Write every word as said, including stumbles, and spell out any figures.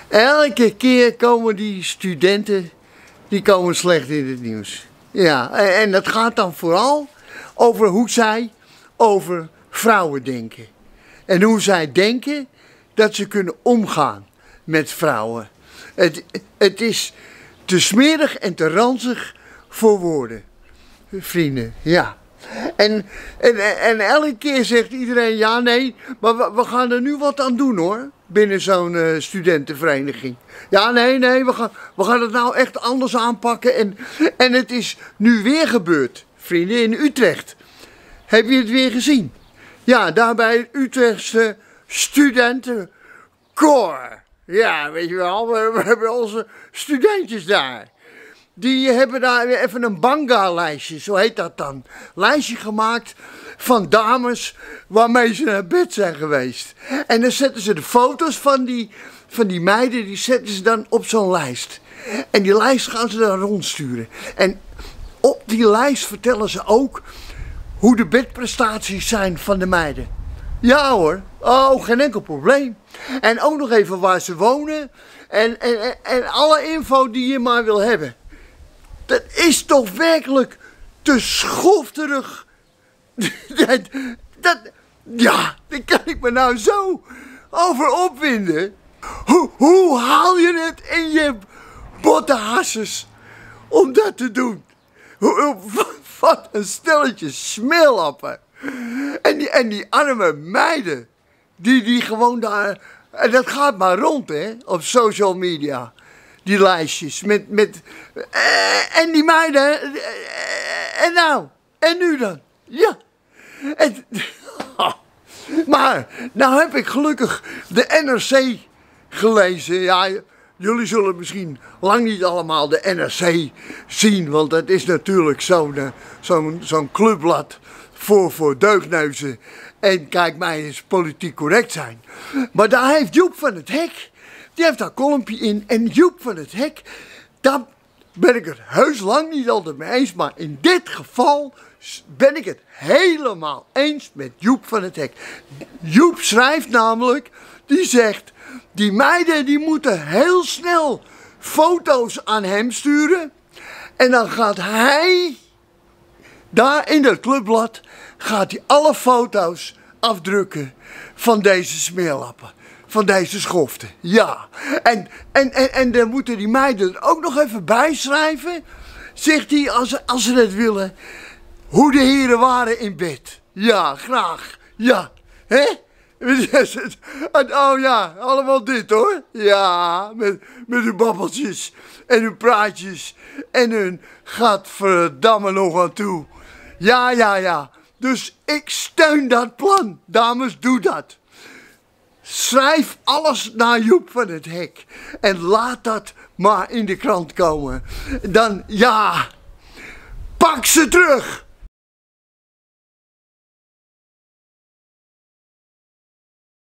Elke keer komen die studenten, die komen slecht in het nieuws. Ja, en, en dat gaat dan vooral over hoe zij over vrouwen denken. En hoe zij denken dat ze kunnen omgaan met vrouwen. Het, het is te smerig en te ranzig voor woorden, vrienden, ja. En, en, en elke keer zegt iedereen, ja nee, maar we, we gaan er nu wat aan doen hoor, binnen zo'n uh, studentenvereniging. Ja nee, nee, we gaan, we gaan het nou echt anders aanpakken en, en het is nu weer gebeurd, vrienden, in Utrecht. Heb je het weer gezien? Ja, daar bij het Utrechtse studentenkoor. Ja, weet je wel, we, we hebben onze studentjes daar. Die hebben daar weer even een banga-lijstje, zo heet dat dan. Lijstje gemaakt van dames waarmee ze naar bed zijn geweest. En dan zetten ze de foto's van die, van die meiden, die zetten ze dan op zo'n lijst. En die lijst gaan ze dan rondsturen. En op die lijst vertellen ze ook hoe de bedprestaties zijn van de meiden. Ja hoor, oh geen enkel probleem. En ook nog even waar ze wonen en, en, en alle info die je maar wil hebben. Dat is toch werkelijk te schofterig. dat, dat, ja, daar kan ik me nou zo over opwinden. Hoe, hoe haal je het in je botte hasses om dat te doen? Hoe, wat een stelletje smeerlappen. En die, en die arme meiden, die, die gewoon daar, en dat gaat maar rond hè, op social media. Die lijstjes met, met uh, en die meiden, uh, en nou, en nu dan, ja. En, oh, maar, nou heb ik gelukkig de N R C gelezen, ja, jullie zullen misschien lang niet allemaal de N R C zien, want dat is natuurlijk zo'n uh, zo'n zo'n clubblad voor, voor deugdneuzen en kijk mij eens politiek correct zijn. Maar daar heeft Joep van het Hek, die heeft daar kolompje in. En Joep van het Hek, daar ben ik het heus lang niet altijd mee eens. Maar in dit geval ben ik het helemaal eens met Joep van het Hek. Joep schrijft namelijk, die zegt, die meiden die moeten heel snel foto's aan hem sturen. En dan gaat hij, daar in dat clubblad, gaat hij alle foto's afdrukken van deze smeerlappen. Van deze schoften, ja. En, en, en, en dan moeten die meiden er ook nog even bij schrijven, zegt hij, als, als ze het willen, hoe de heren waren in bed. Ja, graag, ja. Hè? Oh ja, allemaal dit hoor. Ja, met, met hun babbeltjes en hun praatjes en hun gadverdamme nog aan toe. Ja, ja, ja. Dus ik steun dat plan. Dames, doe dat. Schrijf alles naar Joep van het Hek. En laat dat maar in de krant komen. Dan, ja, pak ze terug.